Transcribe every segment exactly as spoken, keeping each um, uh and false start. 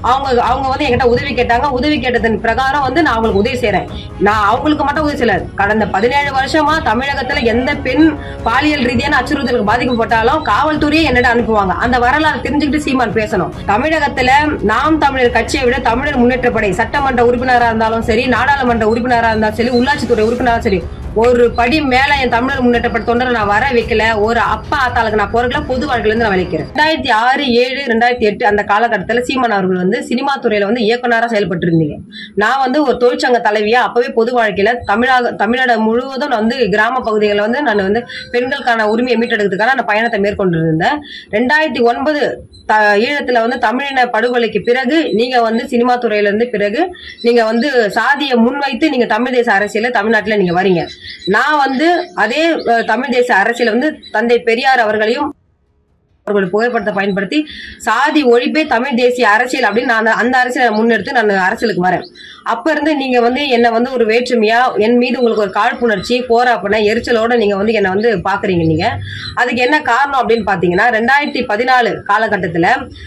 அவங்க அவங்க வந்து என்கிட்ட உதவி கேட்டாங்க. உதவி கேட்டதன் பிரகாரம் வந்து நான் அவங்களுக்கு உதவி செய்யறேன். நான் அவங்களுக்கு மட்டும் உதவி செய்யல. கடந்த பதினேழு வருஷமா தமிழகத்துல எந்த பெண் பாலியல் ரீதியான அச்சுறுத்தலுக்கு பாதிக்கப்பட்டாலும் காவல்துறையே என்னிட அனுப்புவாங்க. அந்த வரலாறு தெரிஞ்சுக்கிட்டு சீமான் பேசணும். தமிழகத்துல நாம் தமிழர் கட்சியை விட தமிழர் முன்னேற்றப்படை சட்டமன்ற உறுப்பினராக இருந்தாலும் சரி, நாடாளுமன்ற உறுப்பினராக இருந்தாலும் சரி, உள்ளாட்சித்துறை உறுப்பினராக சரி, ஒரு படி மேல என் தமிழர் முன்னேற்றப்பட்ட தொண்டரை நான் வர வைக்கல. ஒரு அப்பா ஆத்தாளுக்கு நான் போறதுல பொது வாழ்க்கையில இருந்து நான் விளைக்கிறேன். ரெண்டாயிரத்தி ஆறு ஏழு ரெண்டாயிரத்தி எட்டு அந்த காலகட்டத்தில் சீமான் அவர்கள் வந்து சினிமா துறையில வந்து இயக்குனரா செயல்பட்டு இருந்தீங்க. நான் வந்து ஒரு தொழிற்சங்க தலைவியா அப்பவே பொது வாழ்க்கையில தமிழக தமிழ்நாடு முழுவதும் வந்து கிராம பகுதிகளில் வந்து நான் வந்து பெண்களுக்கான உரிமையை மீட்டெடுக்கிறதுக்கான அந்த பயணத்தை மேற்கொண்டு இருந்தேன். ரெண்டாயிரத்தி ஒன்பது ஈழத்துல வந்து தமிழின படுகொலைக்கு பிறகு நீங்க வந்து சினிமா துறையில இருந்து பிறகு நீங்க வந்து சாதியை முன்வைத்து நீங்க தமிழ் தேச அரசியல தமிழ்நாட்டுல நீங்க வரீங்க. நான் வந்து அதே தமிழ் தேச அரசியல வந்து தந்தை பெரியார் அவர்களையும் அவர்கள் புகைப்படத்தை பயன்படுத்தி சாதி ஒழிப்பே தமிழ் தேசிய அரசியல் அப்படின்னு நான் அந்த அரசியலை முன்னெடுத்து நான் அரசியலுக்கு வரேன். அப்ப இருந்து நீங்க வந்து என்ன வந்து ஒரு வேற்றுமையா என் மீது உங்களுக்கு ஒரு காழ்ப்புணர்ச்சி போராப்பன எரிச்சலோட நீங்க வந்து என்ன வந்து பாக்குறீங்க. நீங்க அதுக்கு என்ன காரணம் அப்படின்னு பாத்தீங்கன்னா ரெண்டாயிரத்தி பதினாலு காலகட்டத்துல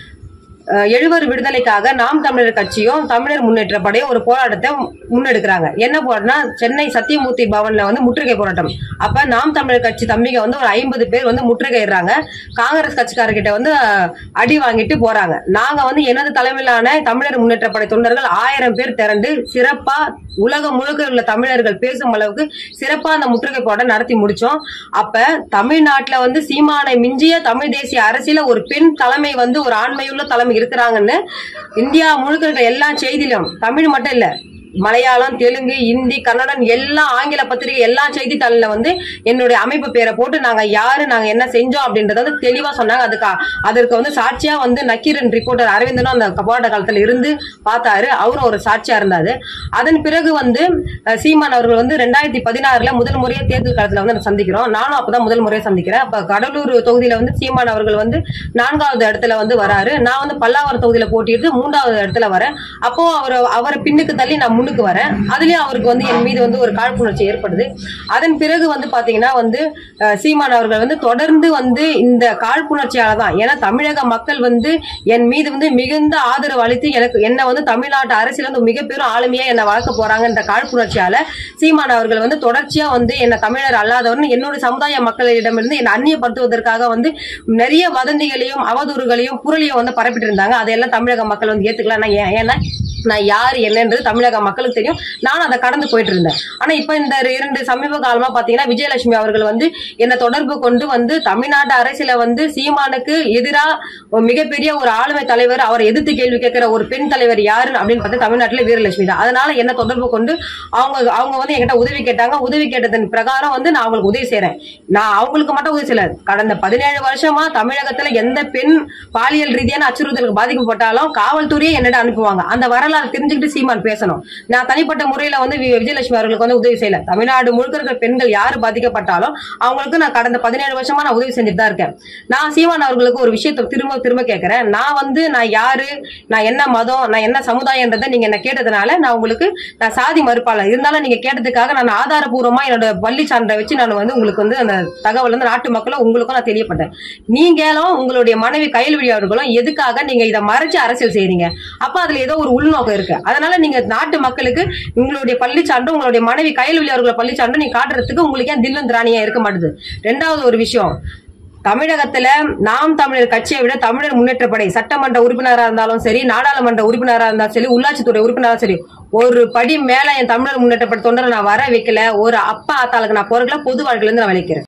எழுவர் விடுதலைக்காக நாம் தமிழர் கட்சியும் தமிழர் முன்னேற்ற படையும் ஒரு போராட்டத்தை முன்னெடுக்கிறாங்க. என்ன போராட்டம்னா சென்னை சத்தியமூர்த்தி பவன்ல வந்து முற்றுகை போராட்டம். அப்ப நாம் தமிழர் கட்சி தம்பிங்க வந்து ஒரு ஐம்பது பேர் வந்து முற்றுகையிடுறாங்க. காங்கிரஸ் கட்சிக்காரர்கிட்ட வந்து அடி வாங்கிட்டு போறாங்க. நாங்க வந்து எனது தலைமையிலான தமிழர் முன்னேற்ற படை தொண்டர்கள் ஆயிரம் பேர் திரண்டு சிறப்பா உலகம் முழுக்க உள்ள தமிழர்கள் பேசும் அளவுக்கு சிறப்பா அந்த முற்றுகை போராட்டம் நடத்தி முடிச்சோம். அப்ப தமிழ்நாட்டுல வந்து சீமானை மிஞ்சிய தமிழ் தேசிய அரசியல ஒரு பெண் தலைமை வந்து ஒரு ஆண்மையுள்ள தலைமை இருக்கிறாங்கன்னு இந்தியா முழுக்க இருக்கிற எல்லா செய்தியிலும், தமிழ் மட்டும் இல்ல, மலையாளம், தெலுங்கு, இந்தி, கன்னடம் எல்லா ஆங்கில பத்திரிகை எல்லா செய்தித்தாளில வந்து என்னுடைய அமைப்பு பேரை போட்டு நாங்க யாரு நாங்க என்ன செஞ்சோம் அப்படின்றத வந்து தெளிவா சொன்னாங்க. அதுக்கு அதற்கு வந்து சாட்சியா வந்து நக்கீரன் ரிப்போர்ட்டர் அரவிந்தனும் அந்த போராட்ட காலத்துல இருந்து பார்த்தாரு. அவரும் ஒரு சாட்சியா இருந்தாரு. அதன் பிறகு வந்து சீமான் அவர்கள் வந்து ரெண்டாயிரத்தி பதினாறுல முதல் முறையா தேர்தல் காலத்துல வந்து சந்திக்கிறோம். நானும் அப்பதான் முதல் முறையா சந்திக்கிறேன். அப்ப கடலூர் தொகுதியில வந்து சீமான் அவர்கள் வந்து நான்காவது இடத்துல வந்து வராரு. நான் வந்து பல்லாவரம் தொகுதியில போட்டிட்டு மூன்றாவது இடத்துல வரேன். அப்போ அவர் அவரை பின்னுக்கு தள்ளி நான் முன்னுக்கு வரேன். அதுலயும் அவருக்கு வந்து என் மீது வந்து ஒரு காழ்ப்புணர்ச்சி ஏற்படுது. அதன் பிறகு வந்து பாத்தீங்கன்னா வந்து சீமான் அவர்கள் வந்து தொடர்ந்து வந்து இந்த காழ்ப்புணர்ச்சியால தான், ஏன்னா தமிழக மக்கள் வந்து என் மீது வந்து மிகுந்த ஆதரவு அளித்து எனக்கு என்ன வந்து தமிழ்நாட்டு அரசியல் வந்து மிகப்பெரும் ஆளுமையா என்ன வளர்க்க போறாங்கன்ற காழ்ப்புணர்ச்சியால சீமான் அவர்கள் வந்து தொடர்ச்சியா வந்து என்ன தமிழர் அல்லாதவர்னு என்னோட சமுதாய மக்களிடமிருந்து என்னை அந்நியப்படுத்துவதற்காக வந்து நிறைய வதந்திகளையும் அவதூறுகளையும் புரளியும் வந்து பரப்பிட்டு இருந்தாங்க. அதையெல்லாம் தமிழக மக்கள் வந்து ஏத்துக்கலாம். ஏன்னா நான் யார் என்னன்றது தமிழக மக்களுக்கு தெரியும். நானும் அதை கடந்து போயிட்டு இருந்தேன். ஆனா இப்ப இந்த இரண்டு சமீப காலமா பாத்தீங்கன்னா விஜயலட்சுமி அவர்கள் வந்து என்ன தொடர்பு கொண்டு வந்து தமிழ்நாட்டு அரசியல வந்து சீமானுக்கு எதிராக மிகப்பெரிய ஒரு ஆளுமை தலைவர், அவரை எதிர்த்து கேள்வி கேட்கிற ஒரு பெண் தலைவர் யாருன்னு அப்படின்னு பார்த்தா தமிழ்நாட்டுல வீரலட்சுமி தான். அதனால என்ன தொடர்பு கொண்டு அவங்க அவங்க வந்து என்கிட்ட உதவி கேட்டாங்க. உதவி கேட்டதன் பிரகாரம் வந்து நான் அவங்களுக்கு உதவி செய்யறேன். நான் அவங்களுக்கு மட்டும் உதவி செய்யல. கடந்த பதினேழு வருஷமா தமிழகத்துல எந்த பெண் பாலியல் ரீதியான அச்சுறுத்தலுக்கு பாதிக்கப்பட்டாலும் காவல்துறையே என்னிட அனுப்புவாங்க. அந்த வரலாறு தெரிஞ்சுக்கிட்டு சீமான் பேசணும். நான் தனிப்பட்ட முறையில வந்து விஜயலட்சுமி அவர்களுக்கு வந்து உதவி செய்யல. தமிழ்நாடு முழுக்க இருக்கிற பெண்கள் யாரு பாதிக்கப்பட்டாலும் அவங்களுக்கு நான் கடந்த பதினேழு வருஷமா நான் உதவி செஞ்சுட்டு தான் இருக்கேன். நான் சீமான் அவர்களுக்கு ஒரு விஷயத்தை திரும்ப திரும்ப கேட்கிறேன். நான் வந்து நான் யாரு, நான் என்ன மதம், நான் என்ன சமுதாயம்ன்றதை நீங்க என்ன கேட்டதுனால நான் உங்களுக்கு நான் சாதி மறுப்பாளர் இருந்தாலும் நீங்க கேட்டதுக்காக நான் ஆதாரபூர்வமா என்னோட பள்ளி சான்றை வச்சு நான் வந்து உங்களுக்கு வந்து அந்த தகவல் வந்து நாட்டு மக்களும் உங்களுக்கும் நான் தெரியப்பட்டேன். நீங்களும் உங்களுடைய மனைவி கயல்விழி அவர்களும் எதுக்காக நீங்க இதை மறைச்சு அரசியல் செய்றீங்க? அப்ப அதுல ஏதோ ஒரு உள்நோக்கம் இருக்கு. அதனால நீங்க நாட்டு மக்களுக்கு உங்களுடைய பள்ளி சான்று, உங்களுடைய மனைவி கயல்விழி அவர்களை பள்ளி சான்று நீங்க காட்டுறதுக்கு உங்களுக்கு ஏன் தில்லும் திராணியா இருக்க மாட்டுது? ரெண்டாவது ஒரு விஷயம், தமிழகத்துல நாம் தமிழர் கட்சியை விட தமிழர் முன்னேற்ற படை சட்டமன்ற உறுப்பினராக இருந்தாலும் சரி, நாடாளுமன்ற உறுப்பினராக இருந்தாலும் சரி, உள்ளாட்சித்துறை உறுப்பினராக சரி, ஒரு படி மேல என் தமிழர் முன்னேற்ற படை தொண்டரை நான் வர வைக்கல. ஒரு அப்பா ஆத்தாளுக்கு நான் போறதுல பொது வாழ்க்கையில இருந்து நான் விளைக்கிறேன்.